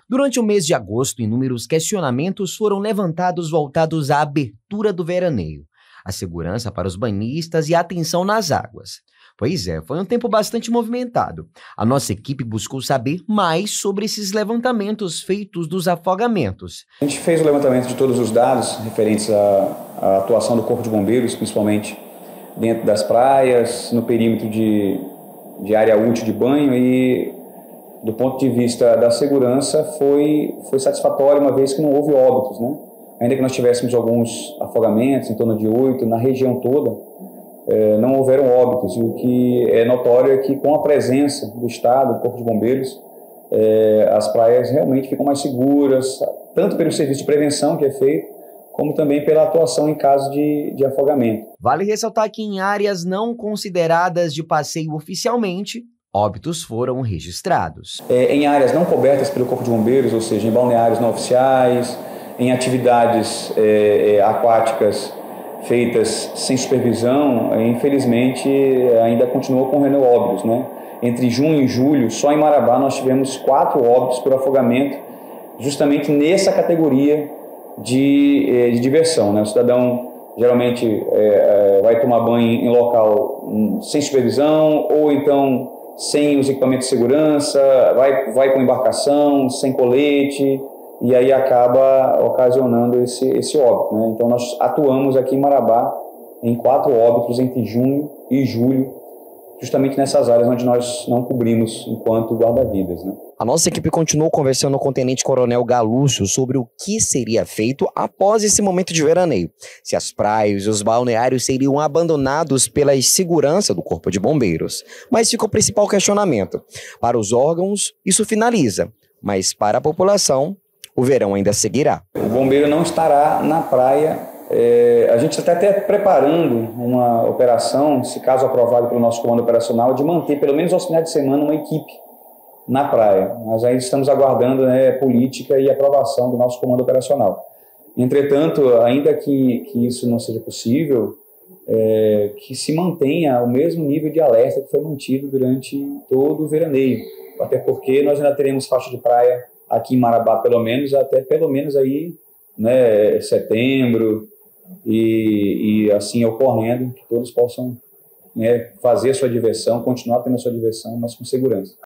Durante o mês de agosto, inúmeros questionamentos foram levantados voltados à abertura do veraneio, a segurança para os banhistas e a atenção nas águas. Pois é, foi um tempo bastante movimentado. A nossa equipe buscou saber mais sobre esses levantamentos feitos dos afogamentos. A gente fez o levantamento de todos os dados referentes à atuação do Corpo de Bombeiros, principalmente dentro das praias, no perímetro de área útil de banho, e do ponto de vista da segurança foi satisfatório, uma vez que não houve óbitos, né? Ainda que nós tivéssemos alguns afogamentos, em torno de 8, na região toda, não houveram óbitos, e o que é notório é que com a presença do Estado, do Corpo de Bombeiros, as praias realmente ficam mais seguras, tanto pelo serviço de prevenção que é feito, como também pela atuação em caso de afogamento. Vale ressaltar que em áreas não consideradas de passeio oficialmente, óbitos foram registrados. Em áreas não cobertas pelo Corpo de Bombeiros, ou seja, em balneários não oficiais, em atividades aquáticas feitas sem supervisão, infelizmente ainda continua ocorrendo óbitos, né? Entre junho e julho, só em Marabá nós tivemos 4 óbitos por afogamento, justamente nessa categoria de diversão, né? O cidadão geralmente vai tomar banho em local sem supervisão, ou então sem os equipamentos de segurança, vai com embarcação, sem colete, e aí acaba ocasionando esse óbito, né? Então nós atuamos aqui em Marabá em 4 óbitos entre junho e julho, justamente nessas áreas onde nós não cobrimos enquanto guarda-vidas, né? A nossa equipe continuou conversando com o Tenente Coronel Galúcio sobre o que seria feito após esse momento de veraneio. Se as praias e os balneários seriam abandonados pela segurança do Corpo de Bombeiros. Mas fica o principal questionamento. Para os órgãos, isso finaliza. Mas para a população, o verão ainda seguirá. O bombeiro não estará na praia. A gente está até preparando uma operação, se caso aprovado pelo nosso comando operacional, de manter pelo menos aos finais de semana uma equipe na praia. Nós ainda estamos aguardando política e aprovação do nosso comando operacional. Entretanto, ainda que isso não seja possível, que se mantenha o mesmo nível de alerta que foi mantido durante todo o veraneio, até porque nós ainda teremos faixa de praia aqui em Marabá até pelo menos aí, né, setembro, e assim ocorrendo, que todos possam fazer a sua diversão, continuar tendo a sua diversão, mas com segurança.